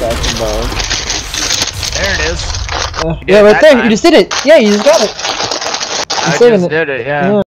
Saxon bone. There it is. Yeah, right there. Time. You just did it. Yeah, you just got it. I just did it, yeah.